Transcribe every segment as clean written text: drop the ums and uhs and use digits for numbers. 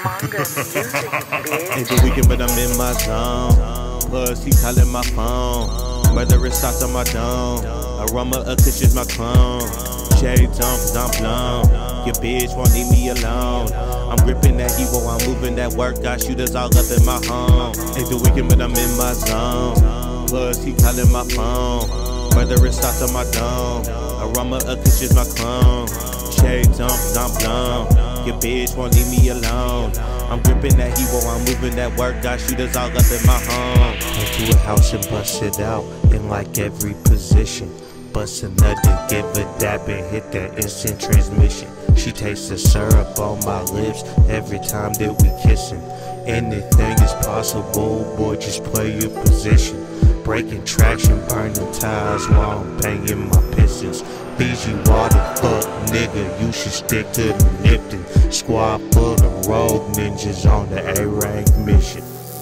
manga music, bitch. It's the weekend, but I'm in my zone. Plus, he calling my phone. Murderous thoughts on my dome. Aroma of cushions, my clone. Shades on, cause I'm blown. Your bitch won't leave me alone. I'm gripping that Evo, I'm moving that work. Got shooters all up in my home. It's the weekend, but I'm in my zone. Plus, he calling my phone. Murderous thoughts on my dome. Aroma of cushions, my clone. Shades on, cause I'm blown. Your bitch won't leave me alone. I'm gripping that Evo, I'm moving that work. Got shooters all up in my home. Into a house and bust it out in like every position. Bust a nut and give a dab and hit that instant transmission. She tastes the syrup on my lips every time that we kissin'. Anything is possible, boy, just play your position. Breaking traction, burning tires while I'm banging my pistons. Fiji water, fuck nigga, you should stick to the Nipton. Squad full of rogue ninjas on the A-rank mission.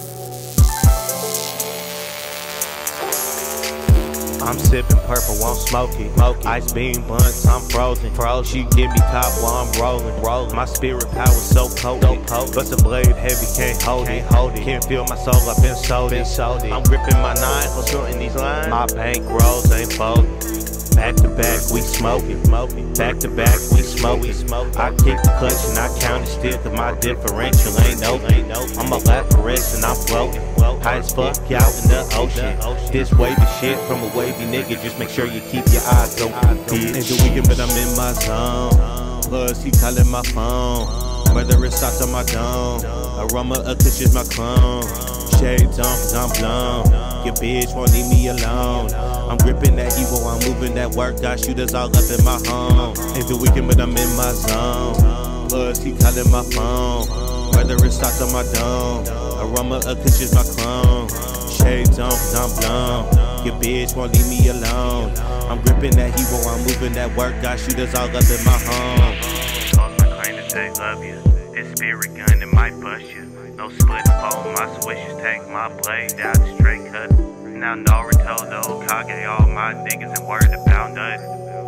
I'm sipping purple, won't smoke it. Ice beam buns, I'm frozen. She give me top while I'm rolling. My spirit power so potent. Bust a blade heavy, can't hold it. Can't feel my soul, I've been sold it. I'm gripping my knife, I'm shooting these lines. My bank rolls ain't folding. Back to back, we smoking. Back to back, we smoking. I kick the clutch and I count it still, cause my differential ain't no. I'm a Lapras and I'm floating. High as fuck out in the ocean. This wavy shit from a wavy nigga, just make sure you keep your eyes open, bitch. It's the weekend, but I'm in my zone. Plus, he calling my phone. Murderous thoughts on my dome. Aroma of cushions, my clone. Shades on, cause I'm blown. Your bitch won't leave me alone. I'm gripping that Evo, I'm moving that work. Got shooters all up in my home. It's the weekend, but I'm in my zone. Plus, he calling my phone. Murderous thoughts on my dome. Aroma of cushions, my clone. Shades on, cause I'm blown. Your bitch won't leave me alone. I'm gripping that Evo, I'm moving that work. Got shooters all up in my home. Calls my claim to say love you. His spirit gun, it might bust you. No split phone, my swishes take my blade down the straight cut. Now Naruto, the Hokage, all my niggas and word about us.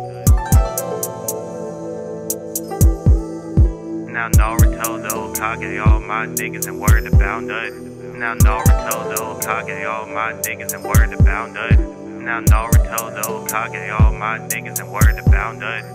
Now Naruto, the Hokage, all my niggas and word about us. Now Naruto, the Hokage, all my niggas and word about us. Now Naruto, the Hokage, all my niggas and word about us.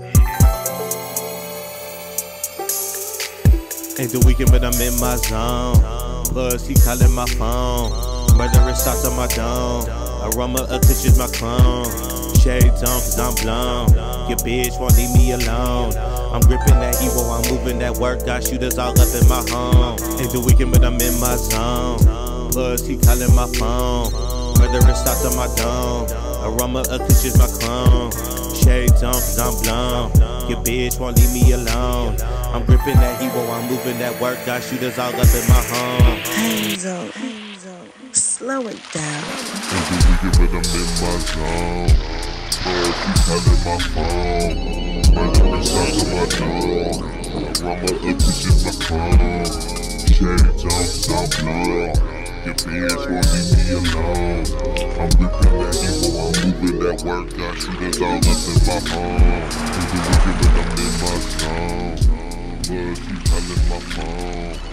Ain't the weekend, but I'm in my zone. Plus, he calling my phone. Murderous thoughts on my dome. Aroma of cushions, my clone. Shades on, cause I'm blown. Your bitch won't leave me alone. I'm gripping that Evo, I'm moving that work. Got shooters all up in my home. Ain't the weekend, but I'm in my zone. Plus, he calling my phone. Murderous thoughts on my dome. Aroma of cushions, my clone. Shades on, cause I'm blown. Your bitch won't leave me alone. I'm gripping that Evo, I'm moving that work. Got shooters all up in my home. HANZO, slow it down. Ain't the weekend, but I'm in my zone. She calling my phone. Murderous thoughts on my dome. Aroma of cushions, my clone. Shades on, cause I'm blown. Your bitch won't leave me alone. I'm gripping that Evo, I'm moving that work. Got shooters all up in my home. Ain't the weekend, but I'm in my zone. She calling my phone.